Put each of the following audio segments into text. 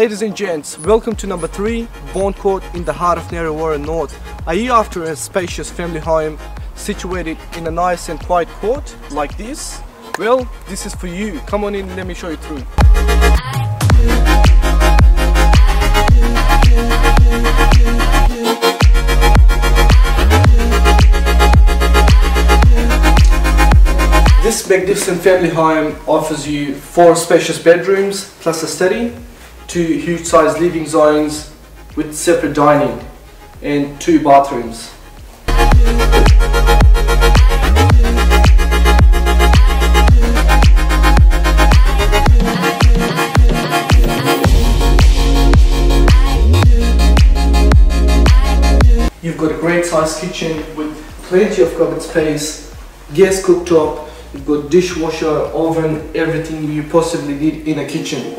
Ladies and gents, welcome to number 3, Bond Court in the heart of Narre North. Are you after a spacious family home situated in a nice and quiet court like this? Well, this is for you. Come on in, let me show you through. This magnificent family home offers you 4 spacious bedrooms plus a study, 2 huge sized living zones with separate dining and 2 bathrooms. You've got a great sized kitchen with plenty of cupboard space, gas cooktop, you've got dishwasher, oven, everything you possibly need in a kitchen.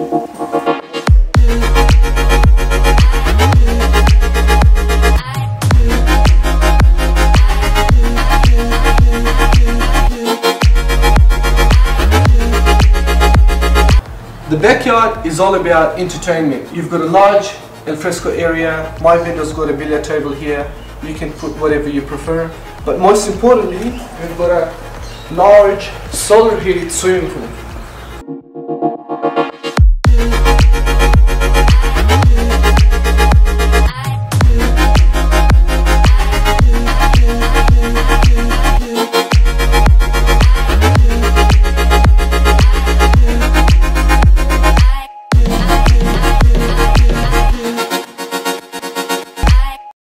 The backyard is all about entertainment. You've got a large alfresco area. My vendor's got a billiard table here. You can put whatever you prefer. But most importantly, we've got a large solar heated swimming pool.